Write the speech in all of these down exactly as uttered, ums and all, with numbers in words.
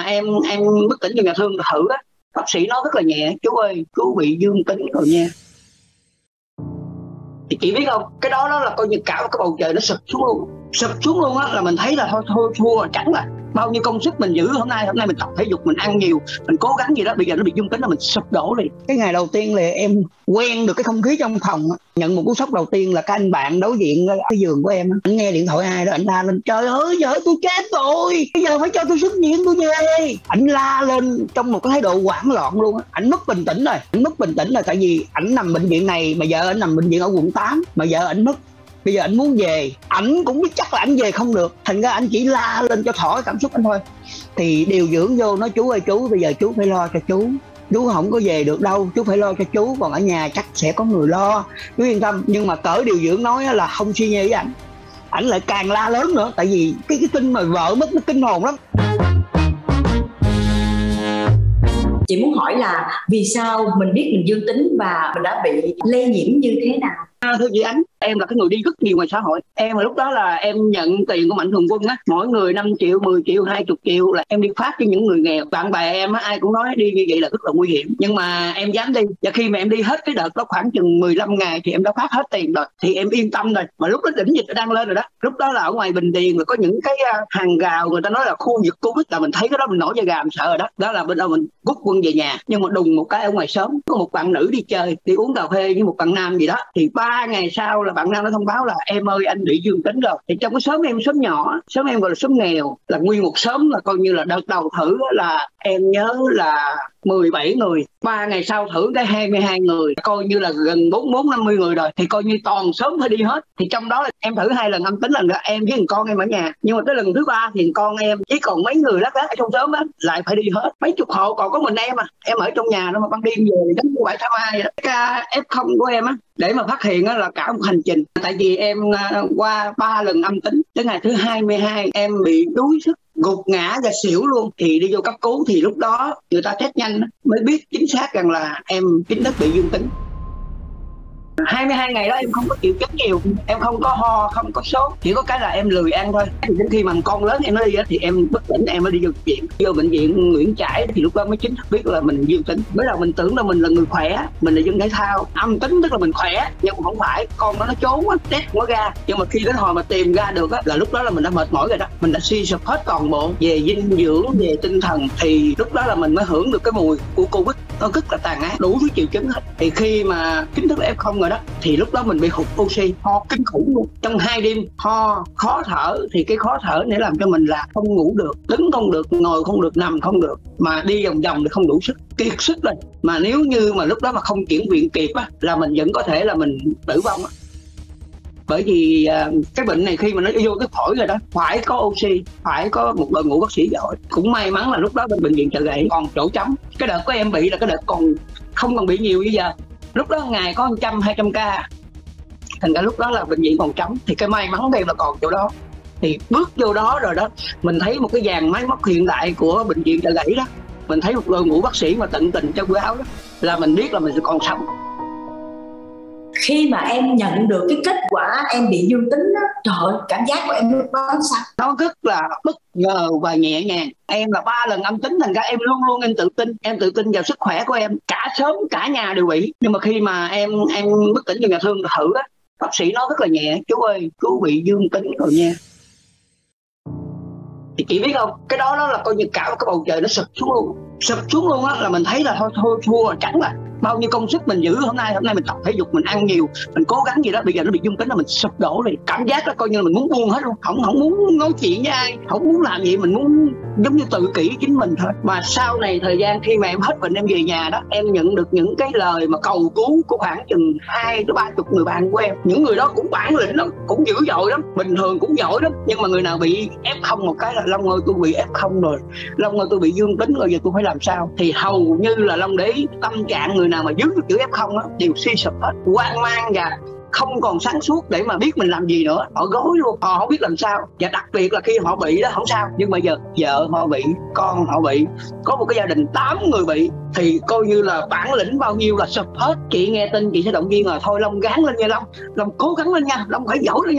em em bất tỉnh trong nhà thương thử á, bác sĩ nói rất là nhẹ: chú ơi, chú bị dương tính rồi nha. Thì chị biết không, cái đó đó là coi như cả cái bầu trời nó sụp xuống luôn, sụp xuống luôn á, là mình thấy là thôi thôi thua rồi, trắng là bao nhiêu công sức mình giữ hôm nay hôm nay mình tập thể dục, mình ăn nhiều, mình cố gắng gì đó, bây giờ nó bị dương tính là mình sụp đổ liền. Cái ngày đầu tiên là em quen được cái không khí trong phòng, nhận một cú sốc đầu tiên là cái anh bạn đối diện cái giường của em, anh nghe điện thoại ai đó, anh la lên: trời ơi trời ơi, tôi chết rồi, bây giờ phải cho tôi xuất viện, tôi về. Anh la lên trong một cái thái độ hoảng loạn luôn á, anh mất bình tĩnh rồi, anh mất bình tĩnh rồi, tại vì ảnh nằm bệnh viện này mà vợ anh nằm bệnh viện ở quận tám, mà vợ anh mất. Bây giờ anh muốn về, ảnh cũng biết chắc là anh về không được, thành ra anh chỉ la lên cho thỏa cảm xúc anh thôi. Thì điều dưỡng vô nói: chú ơi chú, bây giờ chú phải lo cho chú, chú không có về được đâu, chú phải lo cho chú, còn ở nhà chắc sẽ có người lo, chú yên tâm. Nhưng mà cỡ điều dưỡng nói là không suy nghĩ với ảnh, ảnh lại càng la lớn nữa, tại vì cái cái tin mà vợ mất nó kinh hồn lắm. Chị muốn hỏi là vì sao mình biết mình dương tính và mình đã bị lây nhiễm như thế nào? À, thưa chị Ánh, em là cái người đi rất nhiều ngoài xã hội. Em lúc đó là em nhận tiền của Mạnh Thường Quân á, mỗi người năm triệu, mười triệu, hai mươi triệu là em đi phát cho những người nghèo. Bạn bè em á, ai cũng nói đi như vậy là rất là nguy hiểm, nhưng mà em dám đi. Và khi mà em đi hết cái đợt đó khoảng chừng mười lăm ngày thì em đã phát hết tiền rồi, thì em yên tâm rồi. Mà lúc đó đỉnh dịch đang lên rồi đó, lúc đó là ở ngoài Bình Điền là có những cái hàng rào người ta nói là khu vực Covid, là mình thấy cái đó mình nổi da gà, mình sợ rồi đó. Đó là bên đâu mình rút quân về nhà. Nhưng mà đùng một cái ở ngoài xóm có một bạn nữ đi chơi, đi uống cà phê với một bạn nam gì đó, thì ba ngày sau là bạn nam nó thông báo là: em ơi, anh bị dương tính rồi. Thì trong cái xóm em, xóm nhỏ, xóm em gọi là xóm nghèo, là nguyên một xóm là coi như là đợt đầu thử là em nhớ là mười bảy người, ba ngày sau thử cái hai mươi hai người, coi như là gần bốn bốn năm mươi người rồi, thì coi như toàn xóm phải đi hết. Thì trong đó là em thử hai lần âm tính, lần đó em với con em ở nhà, nhưng mà tới lần thứ ba thì con em chỉ còn mấy người lác đác ở trong xóm á lại phải đi hết, mấy chục hộ, còn có mình em à, em ở trong nhà đó mà ban đêm về đánh bảy tháng hai vậy đó. Ca ép không của em á, để mà phát hiện á là cả một hành trình, tại vì em uh, qua ba lần âm tính, tới ngày thứ hai mươi hai em bị đuối sức, gục ngã và xỉu luôn, thì đi vô cấp cứu. Thì lúc đó người ta test nhanh mới biết chính xác rằng là em chính thức bị dương tính. hai mươi hai ngày đó em không có triệu chứng nhiều, em không có ho, không có sốt, chỉ có cái là em lười ăn thôi. Thì đến khi mà con lớn em nó đi thì em bất tỉnh, em mới đi vô bệnh viện. Vô bệnh viện Nguyễn Trãi thì lúc đó mới chính thức biết là mình dương tính. Mới đầu mình tưởng là mình là người khỏe, mình là dân thể thao, âm tính tức là mình khỏe, nhưng mà không phải. Con nó nó trốn á, test không có ra. Nhưng mà khi đến hồi mà tìm ra được á, là lúc đó là mình đã mệt mỏi rồi đó, mình đã suy sụp hết toàn bộ về dinh dưỡng, về tinh thần. Thì lúc đó là mình mới hưởng được cái mùi của Covid, nó rất là tàn ác, đủ thứ triệu chứng hết. Thì khi mà chính thức ép không rồi đó, thì lúc đó mình bị hụt oxy, ho kinh khủng luôn. Trong hai đêm ho, khó thở, thì cái khó thở này làm cho mình là không ngủ được, đứng không được, ngồi không được, nằm không được, mà đi vòng vòng thì không đủ sức, kiệt sức rồi. Mà nếu như mà lúc đó mà không chuyển viện kịp á, là mình vẫn có thể là mình tử vong á. Bởi vì uh, cái bệnh này khi mà nó vô cái phổi rồi đó, phải có oxy, phải có một đội ngũ bác sĩ giỏi. Cũng may mắn là lúc đó bên bệnh viện Chợ Rẫy còn chỗ trống. Cái đợt của em bị là cái đợt còn không còn bị nhiều như giờ. Lúc đó ngày có một trăm, hai trăm ca, thành ra lúc đó là bệnh viện còn trống. Thì cái may mắn em là còn chỗ đó. Thì bước vô đó rồi đó, mình thấy một cái dàn máy móc hiện đại của bệnh viện Chợ Rẫy đó, mình thấy một đội ngũ bác sĩ mà tận tình cho bữa áo đó, là mình biết là mình sẽ còn sống. Khi mà em nhận được cái kết quả em bị dương tính đó, trời ơi, cảm giác của em lúc đó sao? Nó rất là bất ngờ và nhẹ nhàng. Em là ba lần âm tính, thành ra em luôn luôn em tự tin, em tự tin vào sức khỏe của em. Cả xóm, cả nhà đều bị. Nhưng mà khi mà em em bất tỉnh trong nhà thương thử á, bác sĩ nói rất là nhẹ: chú ơi, chú bị dương tính rồi nha. Thì chị biết không, cái đó đó là coi như cả cái bầu trời nó sụp xuống luôn, sụp xuống luôn á, là mình thấy là thôi thôi thua rồi, trắng là bao nhiêu công sức mình giữ hôm nay hôm nay mình tập thể dục, mình ăn nhiều, mình cố gắng gì đó, bây giờ nó bị dương tính là mình sụp đổ liền. Cảm giác đó coi như là mình muốn buông hết luôn, không không muốn nói chuyện với ai, không muốn làm gì, mình muốn giống như tự kỷ chính mình thôi. Mà sau này thời gian khi mà em hết bệnh em về nhà đó, em nhận được những cái lời mà cầu cứu của khoảng chừng hai đến ba chục người bạn của em. Những người đó cũng bản lĩnh lắm, cũng dữ dội lắm, bình thường cũng giỏi lắm, nhưng mà người nào bị ép không một cái là: Long ơi, tôi bị ép không rồi, Long ơi, tôi bị dương tính rồi, giờ tôi phải làm sao? Thì hầu như là Long để ý tâm trạng người nào mà dưới chữ ép không á đều suy sụp hết, hoang mang và không còn sáng suốt để mà biết mình làm gì nữa. Họ gối luôn, họ không biết làm sao. Và đặc biệt là khi họ bị đó không sao, nhưng bây giờ vợ họ bị, con họ bị, có một cái gia đình tám người bị, thì coi như là bản lĩnh bao nhiêu là sụp hết. Chị nghe tin chị sẽ động viên là: thôi Long gắng lên nha Long, Long cố gắng lên nha, Long phải giỏi lên nha.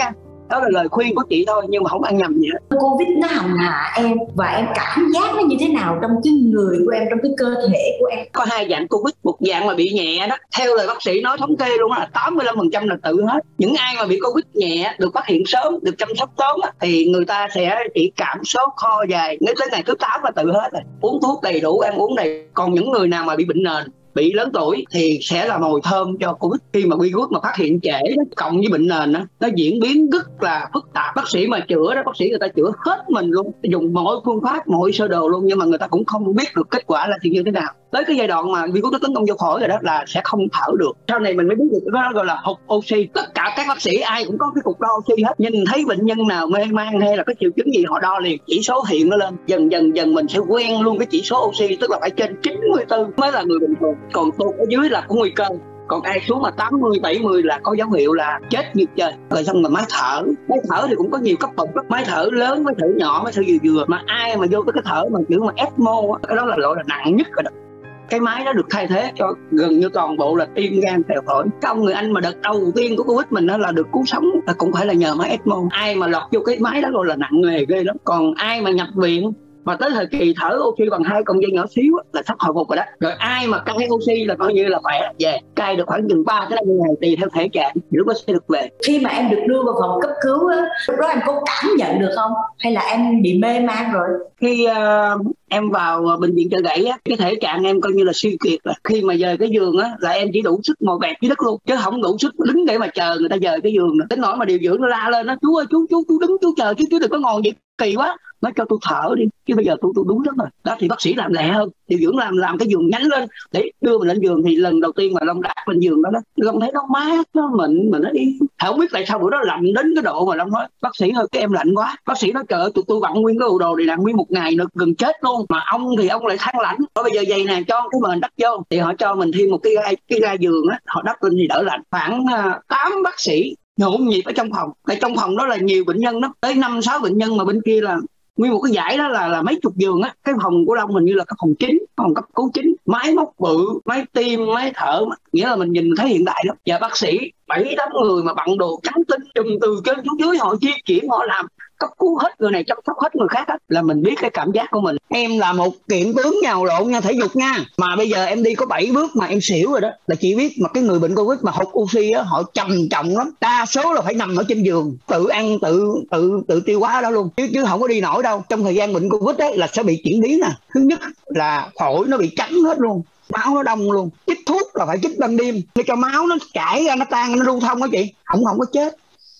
Đó là lời khuyên của chị thôi, nhưng mà không ăn nhầm gì hết. Covid nó hành hạ em và em cảm giác nó như thế nào trong cái người của em, trong cái cơ thể của em? Có hai dạng Covid, một dạng mà bị nhẹ đó, theo lời bác sĩ nói thống kê luôn là tám mươi lăm phần trăm là tự hết. Những ai mà bị Covid nhẹ được phát hiện sớm, được chăm sóc sớm á, thì người ta sẽ chỉ cảm sốt kho dài, đến tới ngày thứ tám là tự hết rồi, uống thuốc đầy đủ, ăn uống đầy. Còn những người nào mà bị bệnh nền, bị lớn tuổi thì sẽ là mồi thơm cho Covid. Khi mà virus mà phát hiện trễ đó, cộng với bệnh nền đó, nó diễn biến rất là phức tạp. Bác sĩ mà chữa đó, bác sĩ người ta chữa hết mình luôn, dùng mọi phương pháp, mọi sơ đồ luôn, nhưng mà người ta cũng không biết được kết quả là thì như thế nào. Tới cái giai đoạn mà virus nó tấn công vô phổi rồi đó là sẽ không thở được. Sau này mình mới biết được cái đó gọi là hụt oxy. Tất cả các bác sĩ ai cũng có cái cục đo oxy hết. Nhìn thấy bệnh nhân nào mê man hay là có triệu chứng gì họ đo liền, chỉ số hiện nó lên. Dần dần dần mình sẽ quen luôn cái chỉ số oxy, tức là phải trên chín mươi tư mới là người bình thường. Còn tôi ở dưới là có nguy cơ. Còn ai xuống mà tám mươi, bảy mươi là có dấu hiệu là chết như trời. Rồi xong rồi máy thở. Máy thở thì cũng có nhiều cấp bậc. Máy thở lớn, máy thở nhỏ, máy thở vừa vừa. Mà ai mà vô tới cái thở mà kiểu mà ECMO, cái đó là loại là nặng nhất rồi đó. Cái máy đó được thay thế cho gần như toàn bộ là tim, gan, phèo, phổi. Trong người anh mà đợt đầu tiên của Covid mình đó là được cứu sống là cũng phải là nhờ máy ECMO. Ai mà lọt vô cái máy đó rồi là nặng nề ghê lắm. Còn ai mà nhập viện mà tới thời kỳ thở oxy bằng hai con dây nhỏ xíu là sắp hồi phục rồi đó. Rồi ai mà cai oxy là coi như là khỏe về, cai được khoảng chừng ba tới năm ngày tùy theo thể trạng, lúc đó sẽ được về. Khi mà em được đưa vào phòng cấp cứu á, lúc đó em có cảm nhận được không, hay là em bị mê man rồi? Khi uh, em vào bệnh viện Chợ Gãy á, cái thể trạng em coi như là suy kiệt rồi. Khi mà dời cái giường á là em chỉ đủ sức ngồi bẹp dưới đất luôn, chứ không đủ sức đứng để mà chờ người ta dời cái giường nữa. Đến nỗi mà điều dưỡng nó la lên, nó chú ơi chú chú chú đứng chú chờ chứ chú đừng có ngồi vậy kỳ quá, nói cho tôi thở đi chứ bây giờ tôi tôi đúng lắm rồi. Đó thì bác sĩ làm lẹ hơn, điều dưỡng làm làm cái giường nhánh lên để đưa mình lên giường. Thì lần đầu tiên mà Long đặt lên giường đó đó, Long thấy nó mát, nó mịn mà nó đi. Không biết tại sao bữa đó lạnh đến cái độ mà Long nói bác sĩ ơi cái em lạnh quá. Bác sĩ nói trời ơi tụi tôi bận nguyên cái bộ đồ này nặng nguyên một ngày nữa gần chết luôn, mà ông thì ông lại than lạnh. Rồi bây giờ vậy nè, cho cái mền đắp vô thì họ cho mình thêm một cái gai, cái gai giường á, họ đắp lên thì đỡ lạnh. Khoảng uh, tám bác sĩ nhộn nhịp ở trong phòng. Tại trong phòng đó là nhiều bệnh nhân đó, tới năm sáu bệnh nhân, mà bên kia là nguyên một cái dãy đó là là mấy chục giường á. Cái phòng của Long mình như là cái phòng chính, phòng cấp cứu chính, máy móc bự, máy tim, máy thở, nghĩa là mình nhìn thấy hiện đại lắm. Và bác sĩ bảy tám người mà bận đồ trắng tinh, chùm từ trên xuống dưới, họ di chuyển, họ làm cấp cứu hết người này, chăm sóc hết người khác á, là mình biết cái cảm giác của mình. Em là một kiện tướng nhào lộn nha, thể dục nha, mà bây giờ em đi có bảy bước mà em xỉu rồi đó. Là chỉ biết mà cái người bệnh Covid mà hụt oxy á, họ trầm trọng lắm, đa số là phải nằm ở trên giường, tự ăn tự tự tự tiêu hóa đó luôn, chứ chứ không có đi nổi đâu. Trong thời gian bệnh Covid á là sẽ bị chuyển biến nè. Thứ nhất là phổi nó bị trắng hết luôn, máu nó đông luôn, chích thuốc là phải chích ban đêm để cho máu nó chảy ra, nó tan, nó lưu thông đó chị, không không có chết.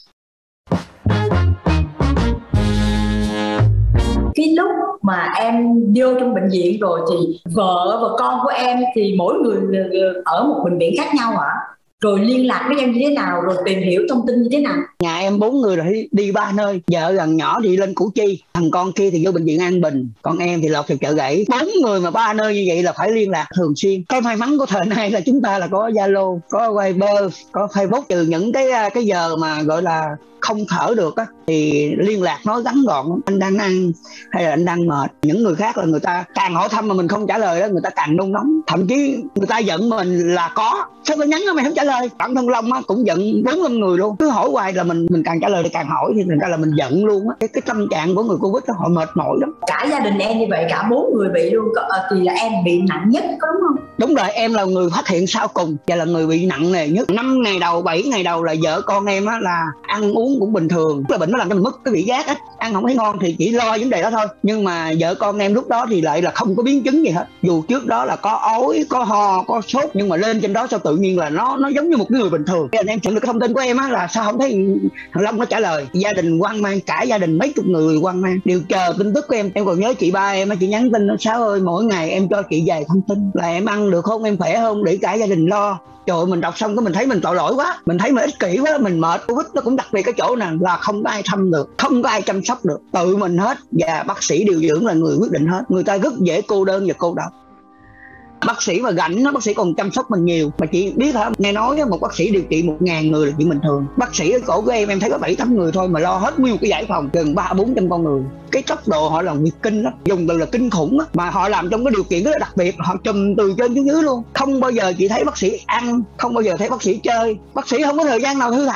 Cái lúc mà em vô trong bệnh viện rồi thì vợ và con của em thì mỗi người ở một bệnh viện khác nhau hả? Rồi liên lạc với em như thế nào, rồi tìm hiểu thông tin như thế nào? Nhà em bốn người là đi ba nơi, vợ gần nhỏ thì lên Củ Chi, thằng con kia thì vô bệnh viện An Bình, còn em thì lọt vào Chợ Gãy. Bốn người mà ba nơi như vậy là phải liên lạc thường xuyên. Cái may mắn của thời nay là chúng ta là có Zalo, có Viber, có Facebook. Trừ những cái cái giờ mà gọi là không thở được á thì liên lạc nó ngắn gọn. Anh đang ăn hay là anh đang mệt. Những người khác là người ta càng hỏi thăm mà mình không trả lời đó, người ta càng nôn nóng, thậm chí người ta giận mình là có sao tao nhắn đó mày không trả lời. Bản thân Long á cũng giận bốn năm người luôn, cứ hỏi hoài là mình mình càng trả lời thì càng hỏi, thì thành ra là mình giận luôn á. Cái cái tâm trạng của người Covid đó, họ mệt mỏi lắm. Cả gia đình em như vậy, cả bốn người bị luôn, thì là em bị nặng nhất có đúng không? Đúng rồi, em là người phát hiện sau cùng và là người bị nặng nề nhất. Năm ngày đầu, bảy ngày đầu là vợ con em á là ăn uống cũng bình thường, cái bệnh nó làm cho mình mất cái vị giác á, ăn không thấy ngon thì chỉ lo vấn đề đó thôi. Nhưng mà vợ con em lúc đó thì lại là không có biến chứng gì hết, dù trước đó là có ói, có ho, có sốt, nhưng mà lên trên đó sao tự nhiên là nó nó giống như một người bình thường. Nên em nhận được cái thông tin của em á là sao không thấy thằng Long nó trả lời. Gia đình hoang mang, cả gia đình mấy chục người hoang mang đều chờ tin tức của em. Em còn nhớ chị ba em á, chị nhắn tin nó Sáu ơi mỗi ngày em cho chị vài thông tin là em ăn được không, em khỏe không, để cả gia đình lo. Trời ơi, mình đọc xong cái mình thấy mình tội lỗi quá, mình thấy mình ích kỷ quá, mình mệt. Covid nó cũng đặc biệt cái chỗ nào là không có ai thăm được, không có ai chăm sóc được, tự mình hết. Và bác sĩ điều dưỡng là người quyết định hết. Người ta rất dễ cô đơn và cô độc. Bác sĩ mà rảnh nó, bác sĩ còn chăm sóc mình nhiều. Mà chị biết hả, nghe nói một bác sĩ điều trị một ngàn người là chuyện bình thường. Bác sĩ ở cổ của em em thấy có bảy tám người thôi mà lo hết nguyên một cái giải phòng gần ba bốn trăm con người. Cái tốc độ họ làm việc kinh lắm, dùng từ là kinh khủng á. Mà họ làm trong cái điều kiện rất là đặc biệt, họ trùm từ trên xuống dưới luôn. Không bao giờ chị thấy bác sĩ ăn, không bao giờ thấy bác sĩ chơi. Bác sĩ không có thời gian nào thư thả đó.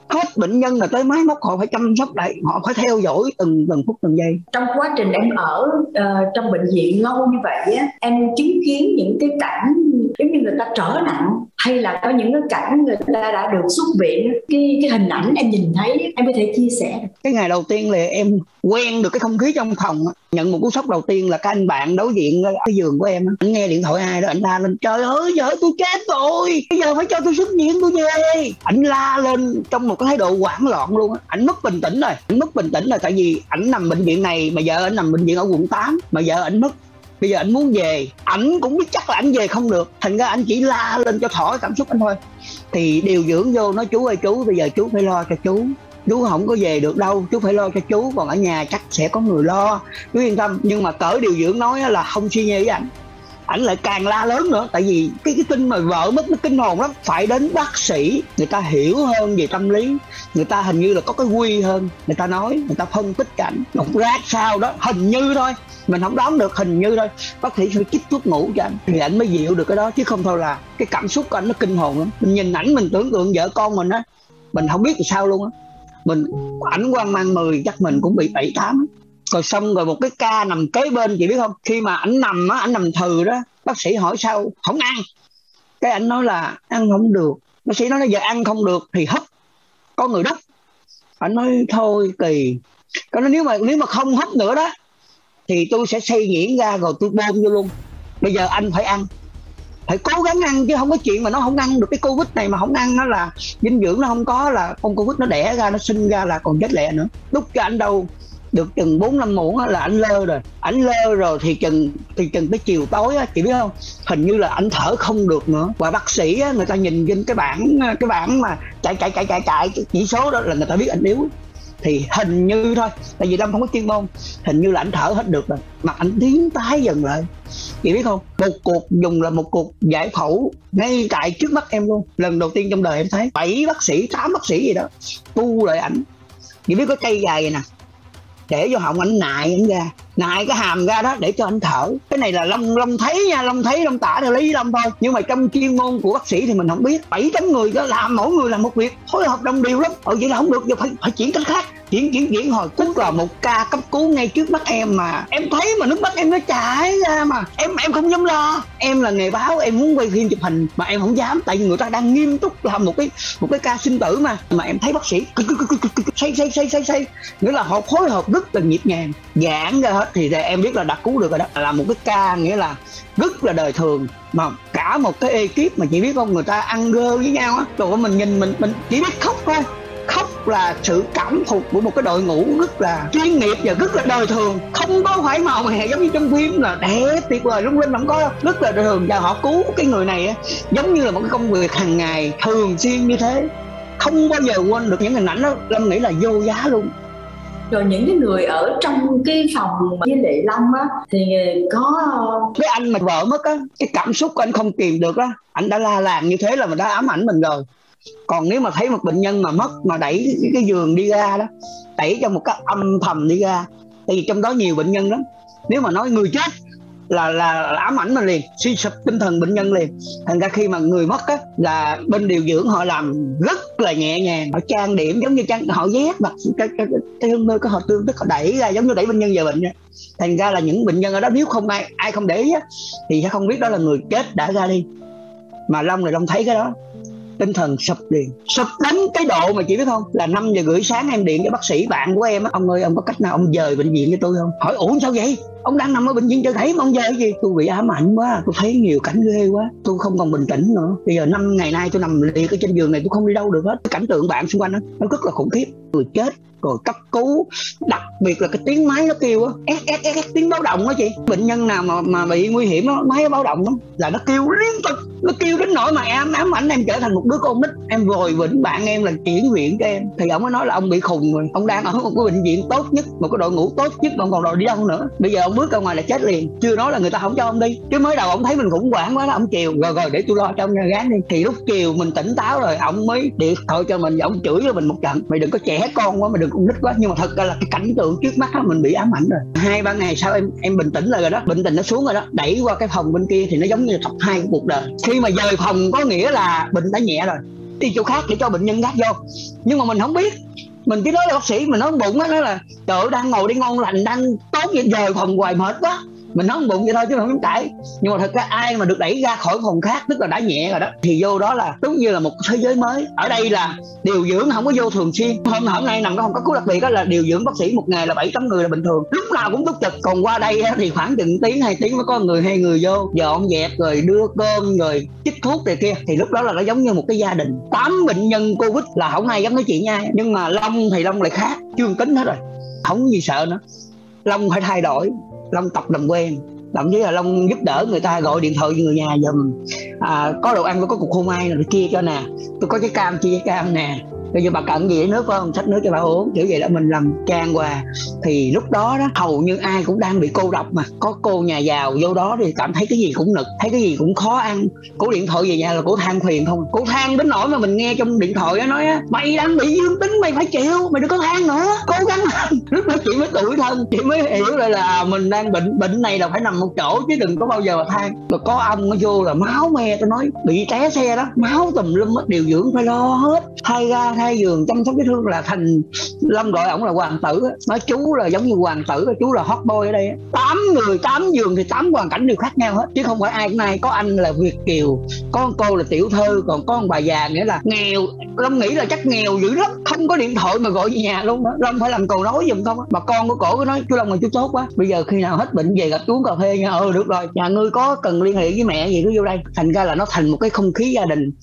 hết bệnh nhân là tới máy móc họ phải chăm sóc lại, họ phải theo dõi từng từng phút từng giây. Trong quá trình em ở uh, trong bệnh viện lâu như vậy á, em chứng kiến những cái cảnh giống như người ta trở nặng, hay là có những cái cảnh người ta đã được xuất viện, cái cái hình ảnh em nhìn thấy em có thể chia sẻ được? Cái ngày đầu tiên là em quen được cái không khí trong phòng. Nhận một cú sốc đầu tiên là cái anh bạn đối diện cái giường của em, anh nghe điện thoại ai đó, anh la lên: trời ơi trời ơi tôi chết rồi, bây giờ phải cho tôi xuất viện, tôi về. Anh la lên trong một cái thái độ hoảng loạn luôn á. Anh mất bình tĩnh rồi, anh mất bình tĩnh rồi tại vì anh nằm bệnh viện này mà vợ anh nằm bệnh viện ở quận tám, mà vợ anh mất. Bây giờ anh muốn về, ảnh cũng biết chắc là anh về không được, thành ra anh chỉ la lên cho thỏa cảm xúc anh thôi. Thì điều dưỡng vô nói: chú ơi chú, bây giờ chú phải lo cho chú, chú không có về được đâu, chú phải lo cho chú, còn ở nhà chắc sẽ có người lo, chú yên tâm. Nhưng mà cỡ điều dưỡng nói là không suy nghĩ với ảnh, ảnh lại càng la lớn nữa, tại vì cái cái tin mà vợ mất nó kinh hồn lắm. Phải đến bác sĩ người ta hiểu hơn về tâm lý, người ta hình như là có cái quy hơn, người ta nói, người ta phân tích cảnh một rát sao đó, hình như thôi, mình không đoán được, hình như thôi. Bác sĩ phải chích thuốc ngủ cho anh thì anh mới dịu được cái đó, chứ không thôi là cái cảm xúc của anh nó kinh hồn lắm. Mình nhìn ảnh mình tưởng tượng vợ con mình á, mình không biết làm sao luôn á. Mình ảnh quan mang mười chắc mình cũng bị bảy tám. Rồi xong rồi một cái ca nằm kế bên, chị biết không, khi mà ảnh nằm á, ảnh nằm thừ đó, bác sĩ hỏi sao không ăn, cái ảnh nói là ăn không được. Bác sĩ nói là giờ ăn không được thì hấp, có người đắp. Ảnh nói thôi kỳ, cái nói nếu mà nếu mà không hấp nữa đó thì tôi sẽ xay nhuyễn ra rồi tôi bơm vô luôn. Bây giờ anh phải ăn, phải cố gắng ăn, chứ không có chuyện mà nó không ăn được. Cái Covid này mà không ăn nó là dinh dưỡng nó không có, là con Covid nó đẻ ra, nó sinh ra là còn chết lẹ nữa. Đút cho anh đâu được chừng bốn năm muỗng là anh lơ rồi. Anh lơ rồi thì chừng thì chừng tới chiều tối á, chị biết không, hình như là anh thở không được nữa. Và bác sĩ á, người ta nhìn trên cái bảng cái bảng mà chạy chạy chạy chạy chạy chỉ số đó là người ta biết anh yếu. Thì hình như thôi, tại vì Lâm không có chuyên môn, hình như là anh thở hết được rồi, mặt anh tím tái dần lại. Chị biết không, một cuộc dùng là một cuộc giải phẫu ngay tại trước mắt em luôn. Lần đầu tiên trong đời em thấy bảy bác sĩ, tám bác sĩ gì đó tu lại ảnh. Chị biết có cây dài vậy nè, để vô họng ảnh nại ảnh ra, nại cái hàm ra đó để cho anh thở. Cái này là Long Long thấy nha, Long thấy Long tả theo lý Long thôi, nhưng mà trong chuyên môn của bác sĩ thì mình không biết. Bảy tám người đó làm mỗi người làm một việc, phối hợp đồng điều lắm. Ờ vậy là không được, giờ phải phải chuyển cách khác, chuyển chuyển chuyển hồi. Tức là một ca cấp cứu ngay trước mắt em mà em thấy mà nước mắt em nó chảy ra, mà em em không dám lo. Em là nghề báo, em muốn quay phim chụp hình mà em không dám, tại vì người ta đang nghiêm túc làm một cái một cái ca sinh tử mà mà em thấy bác sĩ say say say say say, nghĩa là họ phối hợp rất là nhịp nhàng, giãn ra hết. Thì em biết là đã cứu được rồi đó, là một cái ca nghĩa là rất là đời thường, mà cả một cái ekip mà chị biết không, người ta ăn gơ với nhau á. Rồi mình nhìn mình mình chỉ biết khóc thôi. Khóc là sự cảm phục của một cái đội ngũ rất là chuyên nghiệp và rất là đời thường, không có phải màu mè giống như trong phim là đẹp tuyệt vời lung linh, không có, rất là đời thường. Và họ cứu cái người này á, giống như là một cái công việc hàng ngày thường xuyên như thế, không bao giờ quên được những hình ảnh đó. Lâm nghĩ là vô giá luôn. Rồi những cái người ở trong cái phòng với Lệ Long á thì có cái anh mà vợ mất á, cái cảm xúc của anh không kìm được á, anh đã la làng như thế là mình đã ám ảnh mình rồi. Còn nếu mà thấy một bệnh nhân mà mất mà đẩy cái giường đi ra đó, đẩy cho một cái âm thầm đi ra, tại vì trong đó nhiều bệnh nhân lắm, nếu mà nói người chết là là, là ám ảnh mình liền, suy sụp tinh thần bệnh nhân liền. Thành ra khi mà người mất á, là bên điều dưỡng họ làm rất là nhẹ nhàng, họ trang điểm giống như trang, họ vét mặt cái cái cái nơi cái họ tương tức, họ đẩy ra giống như đẩy bệnh nhân về bệnh. Thành ra là những bệnh nhân ở đó nếu không ai ai không để ý á, thì sẽ không biết đó là người chết đã ra đi. Mà Long này Long thấy cái đó, tinh thần sụp liền, sụp đến cái độ mà chị biết không, là năm giờ rưỡi sáng em điện cho bác sĩ bạn của em á: ông ơi ông có cách nào ông dời bệnh viện cho tôi không? Hỏi ủa sao vậy, ông đang nằm ở bệnh viện chợ Rẫy mà ông dời cái gì? Tôi bị ám ảnh quá, tôi thấy nhiều cảnh ghê quá, tôi không còn bình tĩnh nữa. Bây giờ năm ngày nay tôi nằm liệt ở trên giường này, tôi không đi đâu được hết. Cái cảnh tượng bạn xung quanh đó, nó rất là khủng khiếp. Người chết rồi cấp cứu, đặc biệt là cái tiếng máy nó kêu á, ét ét ét ét, tiếng báo động đó chị. Bệnh nhân nào mà mà bị nguy hiểm đó, máy báo động đó là nó kêu liên tục, nó kêu đến nỗi mà em ám ảnh em trở thành một đứa con nít. Em vội vĩnh bạn em là chuyển viện cho em, thì ông mới nói là ông bị khùng rồi, ông đang ở một cái bệnh viện tốt nhất, một cái đội ngũ tốt nhất, mà ông còn đòi đi đâu nữa. Bây giờ ông bước ra ngoài là chết liền, chưa nói là người ta không cho ông đi, chứ mới đầu ông thấy mình khủng hoảng quá là ông chiều rồi rồi để tôi lo cho ông nha gán đi. Thì lúc chiều mình tỉnh táo rồi, ông mới điện thoại cho mình, ông chửi cho mình một trận: mày đừng có trẻ con quá, mày đừng con nít quá. Nhưng mà thật ra là cái cảnh tượng trước mắt đó mình bị ám ảnh rồi. Hai ba ngày sau em em bình tĩnh lại rồi đó, bệnh tình nó xuống rồi đó, đẩy qua cái phòng bên kia thì nó giống như thập hai của cuộc đời. Khi mà rời phòng có nghĩa là bệnh đã nhẹ rồi, đi chỗ khác để cho bệnh nhân khác vô. Nhưng mà mình không biết, mình chỉ nói là bác sĩ, mình nói bụng á, nói là trời ơi, đang ngồi đi ngon lành, đang tốt vậy, rời phòng hoài mệt quá, mình nói bụng vậy thôi chứ không dám cãi. Nhưng mà thật ra ai mà được đẩy ra khỏi phòng khác, tức là đã nhẹ rồi đó, thì vô đó là giống như là một thế giới mới. Ở đây là điều dưỡng không có vô thường xuyên, hôm hôm nay nằm có không có cứu đặc biệt đó là điều dưỡng bác sĩ một ngày là bảy tám người là bình thường, lúc nào cũng túc trực. Còn qua đây thì khoảng chừng tiếng hai tiếng mới có người hai người vô dọn dẹp rồi đưa cơm rồi chích thuốc này kia, thì lúc đó là nó giống như một cái gia đình. Tám bệnh nhân Covid là không ai dám nói chuyện nha, nhưng mà Long thì Long lại khác, chương tính hết rồi, không gì sợ nữa. Long phải thay đổi, Long tập làm quen, thậm chí là Long giúp đỡ người ta, gọi điện thoại cho người nhà giùm, à, có đồ ăn tôi có cục khô mai rồi chia cho nè, tôi có trái cam chia trái cam nè, bây giờ bà cần gì nước phải không, xách nước cho bà uống, kiểu vậy đó. Mình làm trang hòa. Thì lúc đó đó hầu như ai cũng đang bị cô độc, mà có cô nhà giàu vô đó thì cảm thấy cái gì cũng nực, thấy cái gì cũng khó ăn. Cổ điện thoại về nhà là cổ than phiền không, cổ than đến nỗi mà mình nghe trong điện thoại đó nói á, mày đang bị dương tính mày phải chịu, mày đừng có than nữa, cố gắng lên. Lúc đó chị mới tủi thân, chị mới hiểu lại là mình đang bệnh, bệnh này là phải nằm một chỗ chứ đừng có bao giờ mà than. Rồi có ông nó vô là máu me, tôi nói bị té xe đó, máu tùm lum á, điều dưỡng phải lo hết, thay ga thay giường chăm sóc vết thương. Là thành Lâm gọi ổng là hoàng tử á, nói chú là giống như hoàng tử, chú là hot boy ở đây á. Tám người tám giường thì tám hoàn cảnh đều khác nhau hết, chứ không phải ai cũng ai. Có anh là Việt kiều, có cô là tiểu thư, còn có ông bà già nghĩa là nghèo. Lâm nghĩ là chắc nghèo dữ lắm, không có điện thoại mà gọi về nhà luôn đó. Lâm phải làm cầu nối giùm không á. Bà con của cổ cứ nói chú Lâm là chú tốt quá, bây giờ khi nào hết bệnh về gặp chú uống cà phê nha. Ừ được rồi, nhà ngươi có cần liên hệ với mẹ gì cứ vô đây. Thành ra là nó thành một cái không khí gia đình.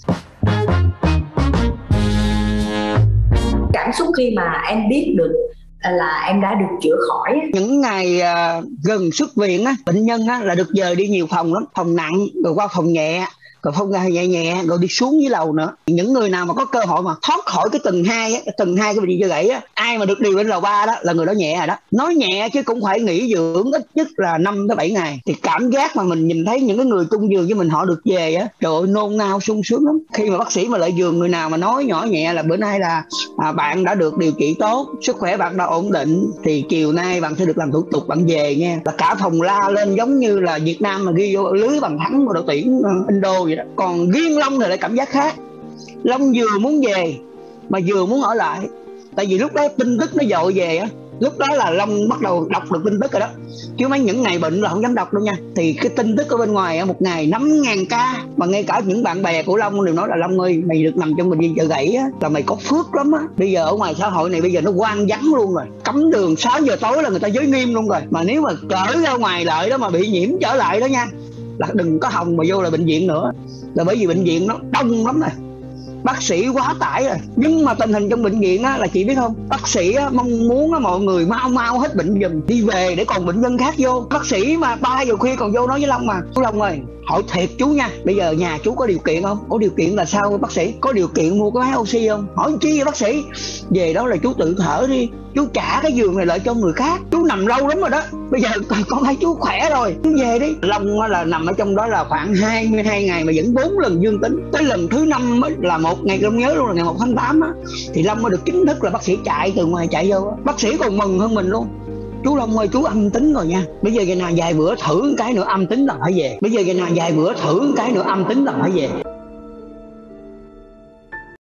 Cảm xúc khi mà em biết được là em đã được chữa khỏi, những ngày uh, gần xuất viện á, bệnh nhân á là được dời đi nhiều phòng lắm, phòng nặng rồi qua phòng nhẹ, rồi phòng nhẹ nhẹ rồi đi xuống dưới lầu nữa. Những người nào mà có cơ hội mà thoát khỏi cái tầng hai á, tầng hai cái bệnh viện gãy á, ai mà được điều lên lầu ba đó là người đó nhẹ rồi đó. Nói nhẹ chứ cũng phải nghỉ dưỡng ít nhất là năm tới bảy ngày. Thì cảm giác mà mình nhìn thấy những cái người chung giường với mình họ được về á, trời ơi nôn nao sung sướng lắm. Khi mà bác sĩ mà lại giường người nào mà nói nhỏ nhẹ là bữa nay là à, bạn đã được điều trị tốt, sức khỏe bạn đã ổn định, thì chiều nay bạn sẽ được làm thủ tục bạn về nha, là cả phòng la lên giống như là Việt Nam mà ghi vô lưới bàn thắng của đội tuyển Indo vậy đó. Còn riêng Long thì lại cảm giác khác, Long vừa muốn về mà vừa muốn ở lại. Tại vì lúc đó tin tức nó dội về á, lúc đó là Long bắt đầu đọc được tin tức rồi đó, chứ mấy những ngày bệnh là không dám đọc đâu nha. Thì cái tin tức ở bên ngoài á, một ngày năm ngàn ca, mà ngay cả những bạn bè của Long đều nói là Long ơi, mày được nằm trong bệnh viện Chợ Gãy á là mày có phước lắm á. Bây giờ ở ngoài xã hội này bây giờ nó hoang vắng luôn rồi, cấm đường sáu giờ tối là người ta giới nghiêm luôn rồi. Mà nếu mà cỡ ra ngoài lợi đó mà bị nhiễm trở lại đó nha, là đừng có hòng mà vô là bệnh viện nữa, là bởi vì bệnh viện nó đông lắm rồi, bác sĩ quá tải rồi. Nhưng mà tình hình trong bệnh viện á, là chị biết không, bác sĩ á, mong muốn á, mọi người mau mau hết bệnh giùm đi về để còn bệnh nhân khác vô. Bác sĩ mà ba giờ khuya còn vô nói với Long mà, chú Long ơi, hỏi thiệt chú nha, bây giờ nhà chú có điều kiện không? Có điều kiện là sao bác sĩ? Có điều kiện mua cái máy oxy không? Hỏi chi vậy bác sĩ? Về đó là chú tự thở đi, chú trả cái giường này lại cho người khác, chú nằm lâu lắm rồi đó, bây giờ con thấy chú khỏe rồi, chú về đi. Long là nằm ở trong đó là khoảng hai mươi hai ngày mà vẫn bốn lần dương tính. Tới lần thứ năm mới là một ngày, Long nhớ luôn là ngày một tháng tám á, thì Long mới được chính thức là bác sĩ chạy từ ngoài chạy vô. Bác sĩ còn mừng hơn mình luôn, chú Long ơi chú âm tính rồi nha, bây giờ ngày nào vài bữa thử cái nữa âm tính là phải về, bây giờ ngày nào vài bữa thử cái nữa âm tính là phải về.